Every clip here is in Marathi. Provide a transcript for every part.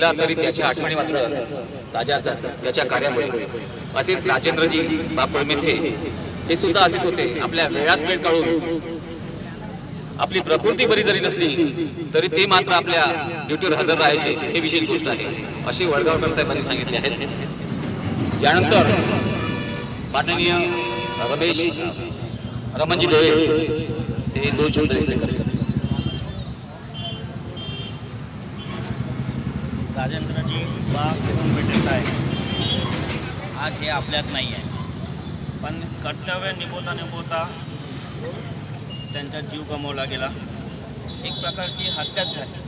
गेला तरी त्याच्या आठवणी मात्र ताज्या असतात त्याच्या कार्यामुळे। असेच राजेंद्रजी बापळमेथे हे सुद्धा असेच होते, आपल्या वेळात वेळ काढून आपली प्रकृती बरी जरी नसली तरी ते मात्र आपल्या ड्युटीवर हजर राहायचे, हे विशेष गोष्ट आहे असे वडगावकर साहेबांनी सांगितले आहेत। यानंतर माननीय रमेश रमणजी देवे हे 2 शब्द व्यक्त करतात। राजेंद्रजी बापळमेथे साहेब आज हे आपल्यात नाही आहे, पण कर्तव्य निभवता त्यांचा जीव गमावला गेला, एक प्रकारची हत्याच झाली।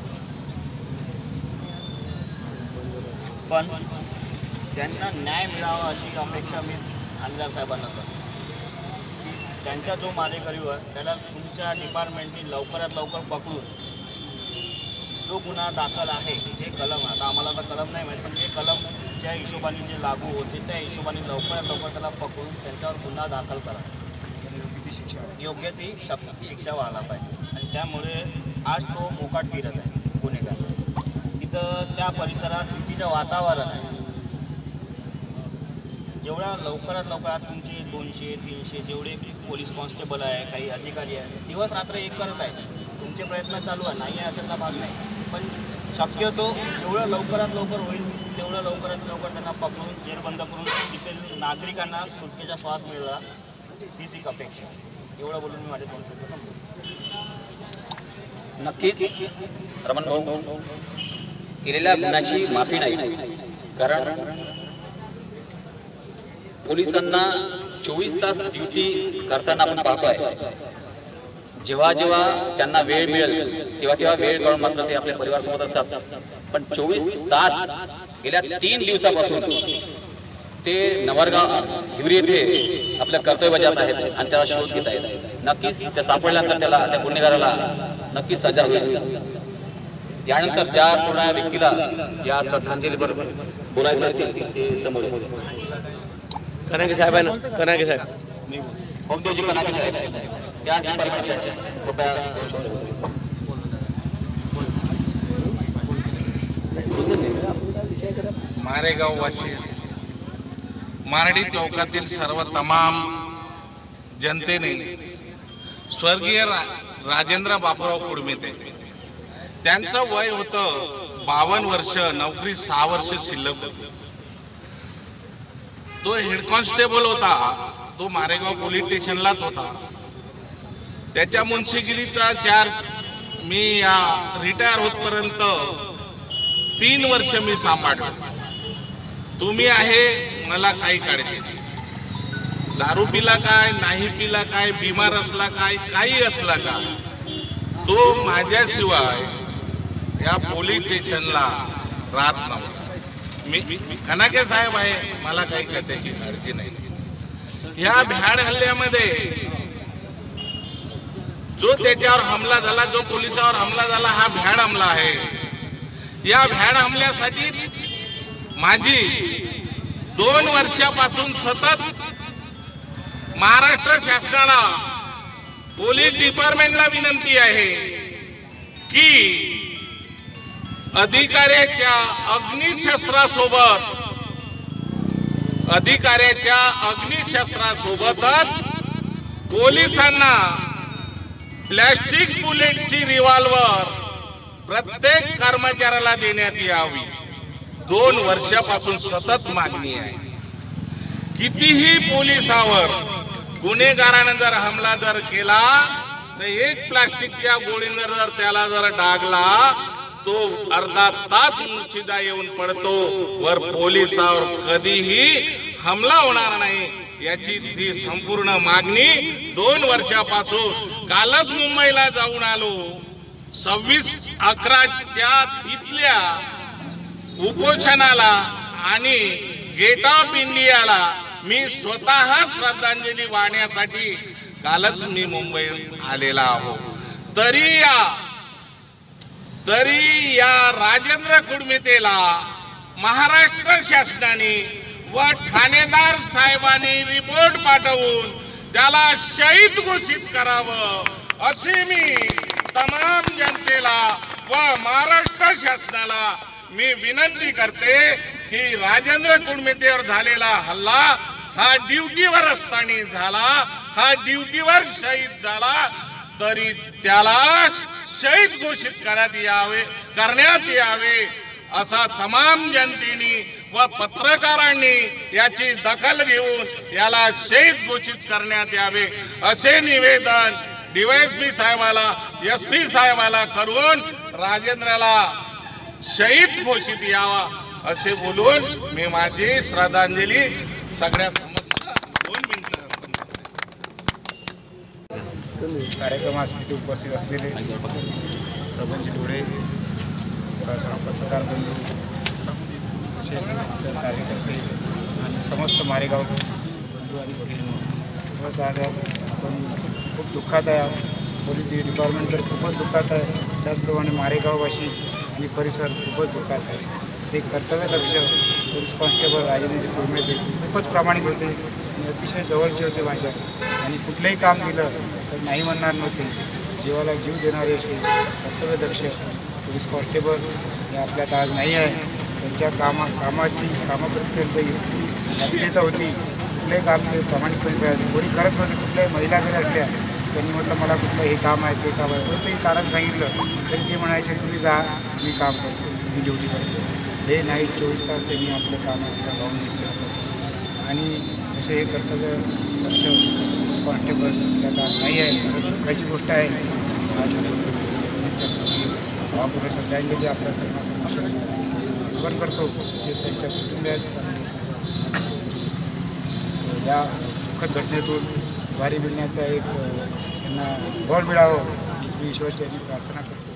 पण त्यांना न्याय मिळावा अशी अपेक्षा मी आमदार साहेबांना करतो। त्यांचा जो मारेकरी आहे त्याला तुमच्या डिपार्टमेंटनी लवकरात लवकर पकडून जो गुन्हा दाखल आहे जे कलम, आता आम्हाला तर कलम नाही माहीत, पण जे कलम ज्या हिशोबाने जे लागू होते त्या हिशोबाने लवकरात लवकर त्याला पकडून त्यांच्यावर गुन्हा दाखल करा, योग्य ती शिक्षा व्हायला पाहिजे। आणि त्यामुळे आज तो मोकाट फिरत आहे गुन्हेगार, तिथं त्या परिसरात भीतीचं वातावरण आहे। जेवढ्या लवकरात लवकर तुमचे 200-300 जेवढे पोलीस कॉन्स्टेबल आहे, काही अधिकारी आहे, दिवस रात्र एक करत आहेत, तुमचे प्रयत्न चालू आहे, नाही अशाचा भाग नाही, पण शक्यतो जेवढं लवकरात लवकर होईल तेवढं लवकरात लवकर त्यांना पकडून जेरबंद करून तिथे नागरिकांना सुटकेचा श्वास मिळाला, हीच एक अपेक्षा। एवढं बोलून मी माझे 2 शब्द संपवतो। नक्कीच रमण भाऊ, केलेल्या गुन्ह्याची माफी नाही, कारण पोलिसांना 24 तास ड्युटी करताना आपण पाहतोय, जेव्हा जेव्हा त्यांना वेळ मिळेल तेव्हा तेव्हा वेळ काढून मात्र ते आपल्या परिवारासोबत असतात, पण 24 तास गेल्या 3 दिवसापासून ते नवरगाव हिवरी येथे आपलं कर्तव्य बजावत आहेत आणि त्याला शोध घेत आहेत। नक्कीच त्या सापडल्यानंतर त्याला, त्या गुन्हेगाराला नक्कीच सजा होईल। यानंतर ज्या कोणा व्यक्तीला या श्रद्धांजलीवर बोलायचं असेल ते समोर कनाके साहेब आहे ना, कनाके साहेब, होमदेवजी कनाके साहेब त्याच डिपार्टमेंटचे कृपया मारेगाव वासी, मारडी चौकातील सर्व तमाम जनतेने स्वर्गीय राजेंद्र बापूराव कुडमेते त्यांचं वय होतं 52 वर्ष, नोकरी 6 वर्ष शिल्लक होती। तो हेड कॉन्स्टेबल होता, तो मारेगाव पोलीस स्टेशनलाच होता। त्याच्या मुन्शीगिरीचा चार्ज मी या रिटायर होतपर्यंत 3 वर्ष मी सांभाळलो। तुम्ही आहे, मला काही काळजी नाही, दारू पिला काय, नाही पिला काय, बिमार असला काय, काही असला का, तो माझ्याशिवाय या पोलीस स्टेशनला राहत नव्हता। मी कनाके साहेब आहे, मला काही त्याची काळजी नाही। या भ्याड हल्ल्यामध्ये जो त्याच्यावर हमला झाला, जो पोलिसावर हमला झाला, हा भ्याड हमला आहे। या भ्याड हमल्यासाठी माझी 2 वर्षापासून सतत महाराष्ट्र शासनाला, पोलीस डिपार्टमेंटला विनंती आहे की अधिकाऱ्याच्या अग्निशस्त्रासोबतच पोलिसांना प्लॅस्टिक बुलेटची रिव्हॉल्वर प्रत्येक कर्मचाऱ्याला देण्यात यावी। 2 वर्षापासून सतत मागणी आहे। कितीही पोलिसावर गुन्हेगाराने जर हमला जर केला तर एक प्लास्टिकच्या गोळीने जर त्याला जर डागला तो अर्धा तास मूर्छिदा येऊन पडतो, वर पोलिसावर कधीही हमला होणार नाही याची ती संपूर्ण मागणी 2 वर्षापासून। कालच मुंबईला जाऊन आलो, 26/11च्या तिथल्या उपोषणाला आणि गेट ऑफ इंडियाला मी स्वतः श्रद्धांजली वाहण्यासाठी कालच मी मुंबईत आलेला आहो। तरी या राजेंद्र कुडमेतेला महाराष्ट्र शासनाने व ठाणेदार साहेबांनी रिपोर्ट पाठवून त्याला शहीद घोषित करावं असे मी तमाम जनतेला व महाराष्ट्र शासनाला मी विनंती करते की राजेंद्र कुडमेतेवर झालेला हल्ला हा ड्युटीवर असताना झाला, हा ड्युटीवर शहीद झाला, तरी त्याला शहीद घोषित करण्यात यावे असा तमाम जनतेने व पत्रकारांनी याची दखल घेऊन याला शहीद घोषित करण्यात यावे असे निवेदन DYSP साहेबाला, SP साहेबाला करून राजेंद्रला शहीद घोषित यावा असे बोलून मी माझी श्रद्धांजली सगळ्या समक्ष 2 मिनिटं कार्यक्रमासाठी उपस्थित असलेले प्रपंच डोळे, पत्रकार बंधू, विशेष कार्यकर्ते आणि समस्त मारेगाव बंधू आणि भगिनी, आज आपण खूप दुःखात आहे. पोलीस डिपार्टमेंट तर खूपच दुःखात आहे, त्याचप्रमाणे मारेगाववासी आणि परिसर खूपच दुःखात आहे. ते कर्तव्यदक्ष पोलीस कॉन्स्टेबल राजेंद्र कुडमेते खूपच प्रामाणिक होते आणि अतिशय जवळचे होते माझ्या, आणि कुठलंही काम दिलं तर नाही म्हणणार नव्हते. जीवाला जीव देणारे असे कर्तव्यदक्ष पोलीस कॉन्स्टेबल हे आपल्यात आज नाही आहे. त्यांच्या कामाप्रती आत्मीयता होती. कुठलंही काम ते प्रामाणिकपणे करायचे. कोणी करत नव्हते. कुठल्याही महिला जरी असल्या त्यांनी म्हटलं मला कुठलं हे काम आहे ते काम आहे, कोणतंही कारण सांगितलं तरी ते म्हणायचे तुम्ही जा, मी काम करतो, मी ड्युटी करतो. डे नाईट 24 तास त्यांनी आपलं कामाचं लावून घेतलं. आणि असे हे कर्तव्य लक्ष पोलीस कॉन्स्टेबल त्यात आज नाही आहे. दुःखाची गोष्ट आहे. आज भावपूर्ण श्रद्धांजली आपल्या सर्वांना अर्पण करतो. तसेच त्यांच्या कुटुंबियाची या दुःखद घटनेतून वारी मिळण्याचा एक त्यांना बळ मिळावं ही मी ईश्वराची प्रार्थना करतो.